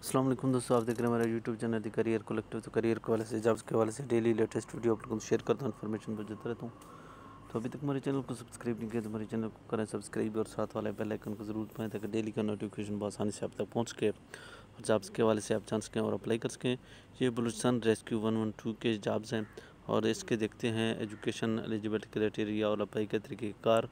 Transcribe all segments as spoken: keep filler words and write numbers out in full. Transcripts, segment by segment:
अस्सलाम वालेकुम दोस्तों, आप देख रहे हैं हमारा YouTube channel the career collective. तो करियर के वाले से जॉब्स के वाले से डेली लेटेस्ट वीडियो आप लोगों को शेयर करता हूँ, इन्फॉर्मेशन पर देता रहता हूँ। तो अभी तक हमारे चैनल को सब्सक्राइब नहीं किया तो हमारे चैनल को करें सब्सक्राइब और साथ वाले बेल आइकन को ज़रूर दबाएं ताकि डेली का नोटिफिकेशन बहुत आसानी से आप तक पहुँच के और जॉब्स के वाले से आप जान सकें और अप्लाई कर सकें। ये Balochistan rescue one one two के जॉब्स हैं और इसके देखते हैं एजुकेशन, एलिजिबिलिटी क्राइटेरिया और अप्लाई के तरीक़ेकार।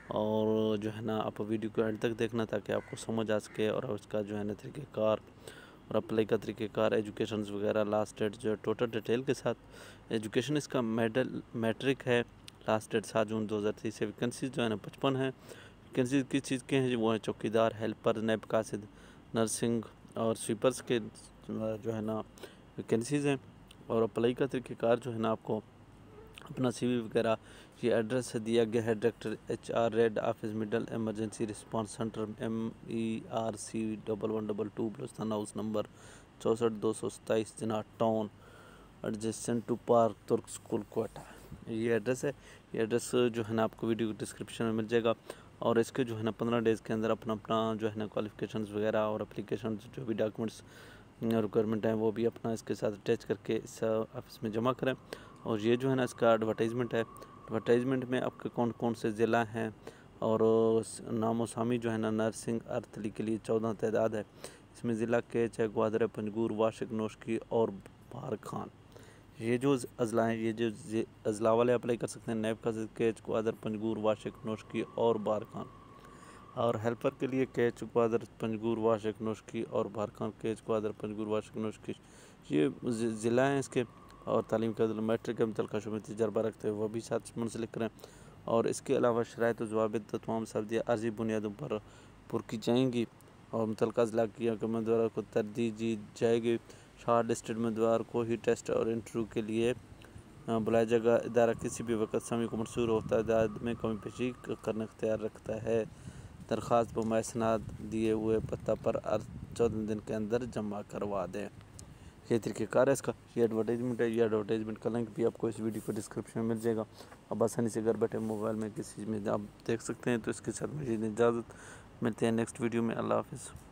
और जो है ना आप वीडियो को एंड तक देखना ताकि आपको समझ आ सके और उसका जो है ना तरीक़ेकार और अप्लाई का तरीक़ेकार, एजुकेशन वगैरह, लास्ट डेट जो है टोटल डिटेल के साथ। एजुकेशन इसका मेडल मैट्रिक है, लास्ट डेट सात जून दो हज़ार तेईस से। वैकेंसीज जो है ना पचपन है। वैकेंसीज किस चीज़ के हैं वो है चौकीदार, हेल्पर, नैब कासिद, नर्सिंग और स्वीपर्स के जो है ना वैकेंसीज़ हैं। और अप्लाई का तरीक़ेकार जो है ना आपको अपना सीवी वगैरह, ये एड्रेस दिया गया है director H R red office middle emergency response centre M E R C double one double two Balochistan house number चौंसठ दो सौ सताईस Jinnah town adjacent to park तुर्क स्कूल कोटा। ये एड्रेस है। ये एड्रेस जो है ना आपको वीडियो डिस्क्रिप्शन में मिल जाएगा। और इसके जो है ना पंद्रह डेज़ के अंदर अपना अपना जो है ना क्वालिफिकेशंस वगैरह और एप्लीकेशन जो भी डॉक्यूमेंट्स रिक्वायरमेंट हैं वो भी अपना इसके साथ अटैच करके इस ऑफिस में जमा करें। और ये जो है ना इसका एडवर्टाइजमेंट है। एडवर्टाइजमेंट में आपके कौन कौन से ज़िला हैं और नामो सामी जो है ना नर्सिंग अर्थली के लिए चौदह तादाद है। इसमें ज़िला के चाहे ग्वादर, पंजगूर, वाशिक, नोशकी और बार खान, ये जो अजला हैं, ये जो अजला वाले अप्लाई कर सकते हैं। नैब का केच, ग्वादर, पंजगूर, वाशिक, नोशकी और बार खान। और हेल्पर के लिए केच, ग्वादर, पंजगूर, वाशिक, नोशकी और बार खान, केच, ग्वादर, पंजगूर, वाशिक, नोशकी, ये ज़िला हैं इसके। और तालीम का मैट्रिक के मुतल्लिक़ शुरू में तजर्बा रखते हैं वो भी साथ मुंसलिक करें। और इसके अलावा शराइत ज़वाबित तमाम सब्ज़ियाँ अर्जी बुनियादों पर पुर की जाएंगी और मुतल्लिक़ा ज़िला की उम्मीदवारों को तरजीह दी जाएगी। शॉर्ट लिस्टेड उम्मीदवार को ही टेस्ट और इंटरव्यू के लिए बुलाया जाएगा। इदारा किसी भी वक्त समय को मंसूर हो तादाद में कमी पेशी करने अख्तियार रखता है। दरख्वास्त बमैसनाद दिए हुए पता पर चौदह दिन के अंदर जमा करवा दें। ये तरीक़ेकार है इसका। ये एडवर्टाइजमेंट है। ये एडवर्टाइजमेंट का लिंक भी आपको इस वीडियो को डिस्क्रिप्शन में मिल जाएगा। अब आसानी से घर बैठे मोबाइल में किसी चीज़ में आप देख सकते हैं। तो इसके साथ मुझे इजाज़त, मिलते हैं नेक्स्ट वीडियो में। अल्लाह हाफ़िज़।